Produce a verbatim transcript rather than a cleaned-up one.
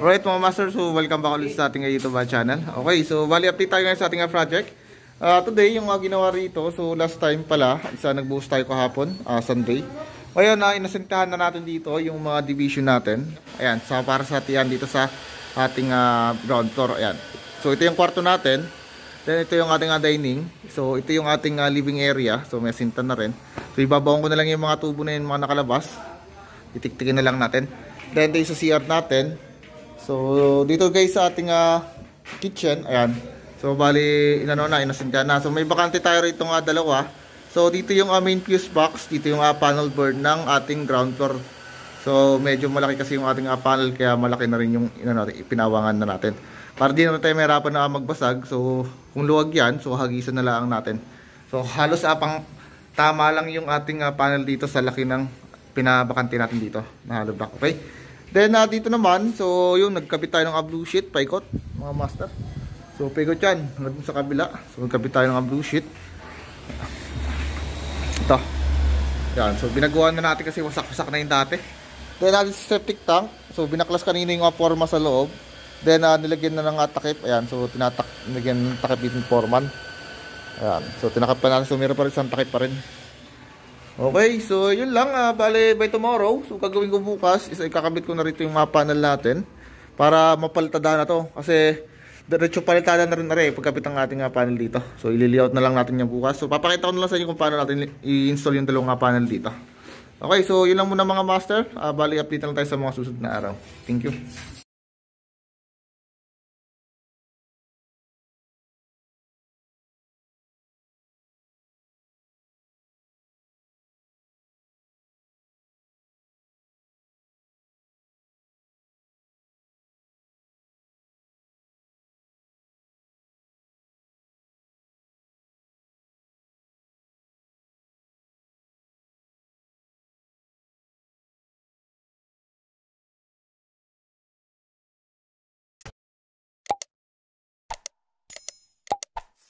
Alright mga master, so welcome back ulit sa ating YouTube channel. Okay, so bali update tayo ngayon sa ating project. uh, Today, yung uh, ginawa rito, so last time pala, isa nag-boost tayo kahapon, uh, Sunday. Ngayon na uh, inasentahan na natin dito yung mga division natin. Ayan, sa, para sa atiyan dito sa ating uh, ground floor. Ayan, so ito yung kwarto natin. Then ito yung ating uh, dining. So ito yung ating uh, living area. So may sinta na rin. So ibabaon ko na lang yung mga tubo na yun, mga nakalabas. Itiktikin na lang natin. Then ito yung sa C R natin. So dito guys sa ating uh, kitchen, ayan. So bali inano na, inasinta na. So may bakante tayo rito nga dalawa. So dito yung uh, main fuse box, dito yung uh, panel board ng ating ground floor. So medyo malaki kasi yung ating uh, panel, kaya malaki na rin yung inano, pinawangan na natin. Para di na tayo mahirapan na magbasag. So kung luwag yan, so hagisan na lang natin. So halos apang tama lang yung ating uh, panel dito sa laki ng pinabakante natin dito na hollow block. Okay. Then uh, dito naman, so yung nagkabit tayo ng uh, blue sheet, paikot mga master. So paikot yan hanggang sa kabila. So nagkabit tayo ng uh, blue sheet. Ito yan, so binagawa na natin kasi wasak-wasak na yung dati. Then natin uh, septic tank. So binaklas kanina yung uh, forma sa loob. Then uh, nilagyan na ng uh, takip. Ayan, so tinatak, nilagyan ng takip dito ng foreman. Ayan, so tinakip pa natin. So meron pa rin isang takip pa rin. Okay, so yun lang, uh, bale by tomorrow, so gagawin ko bukas is ikakabit ko na rito yung mga panel natin para mapalitada na to, kasi diretso palitada na rin na rin pagkabit ang ating uh, panel dito. So ili-layout na lang natin yung bukas. So papakita ko na lang sa inyo kung paano natin i-install yung dalawang uh, panel dito. Okay, so yun lang muna mga master, uh, bale update na lang tayo sa mga susunod na araw. Thank you.